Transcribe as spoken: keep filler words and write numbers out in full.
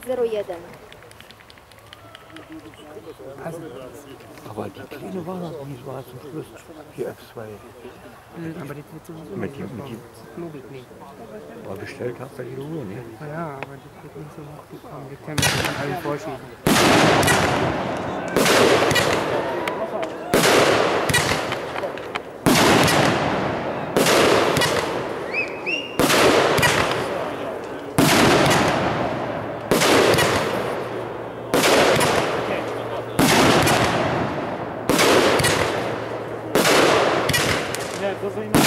zero jeden. Also, aber die Kleine war noch nicht, war zum Schluss die F zwei. Mhm, aber die wird sowieso Mit nicht die, mit die, glaube ich nicht. aber bestellt hast du die Uhr, ne? Ja, aber die wird nicht so hochgekommen. Die können wir von allen vorschieben. Ja, das ist